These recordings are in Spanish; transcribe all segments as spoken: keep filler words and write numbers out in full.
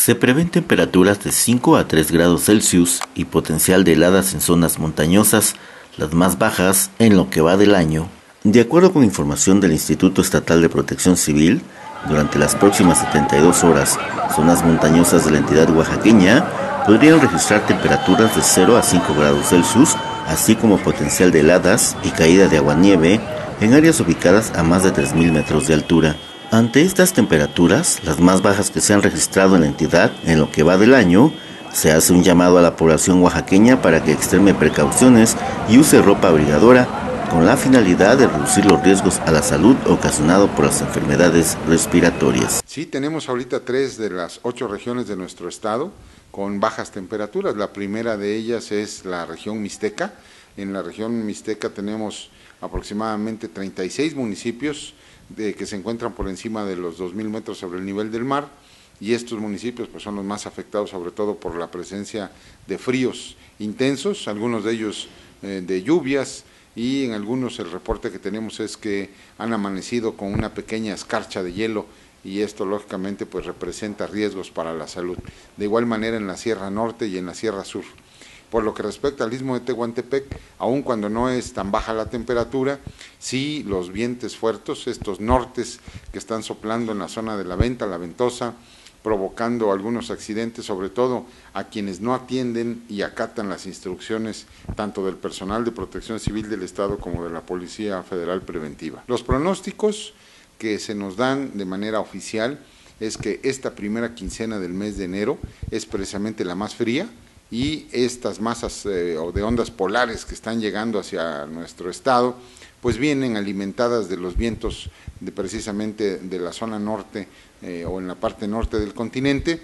Se prevén temperaturas de cinco a tres grados Celsius y potencial de heladas en zonas montañosas, las más bajas en lo que va del año. De acuerdo con información del Instituto Estatal de Protección Civil, durante las próximas setenta y dos horas, zonas montañosas de la entidad oaxaqueña podrían registrar temperaturas de cero a cinco grados Celsius, así como potencial de heladas y caída de aguanieve en áreas ubicadas a más de tres mil metros de altura. Ante estas temperaturas, las más bajas que se han registrado en la entidad en lo que va del año, se hace un llamado a la población oaxaqueña para que extreme precauciones y use ropa abrigadora con la finalidad de reducir los riesgos a la salud ocasionados por las enfermedades respiratorias. Sí, tenemos ahorita tres de las ocho regiones de nuestro estado con bajas temperaturas. La primera de ellas es la región Mixteca. En la región Mixteca tenemos aproximadamente treinta y seis municipios de, que se encuentran por encima de los dos mil metros sobre el nivel del mar, y estos municipios pues, son los más afectados sobre todo por la presencia de fríos intensos, algunos de ellos eh, de lluvias, y en algunos el reporte que tenemos es que han amanecido con una pequeña escarcha de hielo, y esto lógicamente pues representa riesgos para la salud. De igual manera en la Sierra Norte y en la Sierra Sur. Por lo que respecta al Istmo de Tehuantepec, aun cuando no es tan baja la temperatura, sí los vientos fuertes, estos nortes que están soplando en la zona de la Venta, la Ventosa, provocando algunos accidentes, sobre todo a quienes no atienden y acatan las instrucciones tanto del personal de Protección Civil del Estado como de la Policía Federal Preventiva. Los pronósticos que se nos dan de manera oficial es que esta primera quincena del mes de enero es precisamente la más fría, y estas masas eh, o de ondas polares que están llegando hacia nuestro estado, pues vienen alimentadas de los vientos de precisamente de la zona norte eh, o en la parte norte del continente,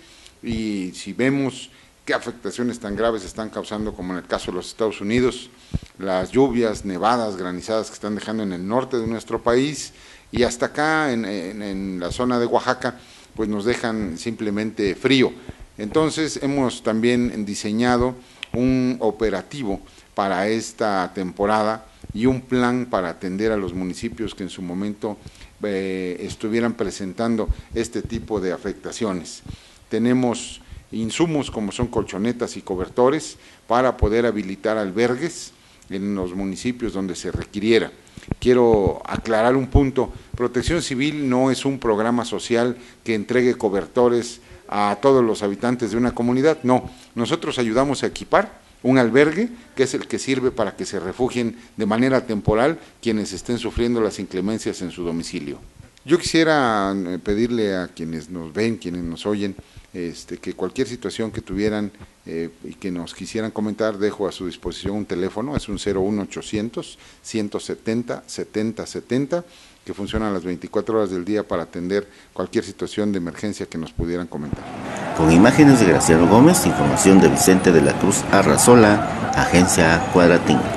y si vemos qué afectaciones tan graves están causando, como en el caso de los Estados Unidos, las lluvias, nevadas, granizadas que están dejando en el norte de nuestro país, y hasta acá en, en, en la zona de Oaxaca, pues nos dejan simplemente frío. Entonces hemos también diseñado un operativo para esta temporada y un plan para atender a los municipios que en su momento eh, estuvieran presentando este tipo de afectaciones. Tenemos insumos como son colchonetas y cobertores para poder habilitar albergues en los municipios donde se requiriera. Quiero aclarar un punto: Protección Civil no es un programa social que entregue cobertores a todos los habitantes de una comunidad, no, nosotros ayudamos a equipar un albergue que es el que sirve para que se refugien de manera temporal quienes estén sufriendo las inclemencias en su domicilio. Yo quisiera pedirle a quienes nos ven, quienes nos oyen, este, que cualquier situación que tuvieran eh, y que nos quisieran comentar, dejo a su disposición un teléfono, es un cero uno ochocientos, ciento setenta, setenta setenta, que funciona a las veinticuatro horas del día para atender cualquier situación de emergencia que nos pudieran comentar. Con imágenes de Graciano Gómez, información de Vicente de la Cruz Arrazola, Agencia Cuadratín.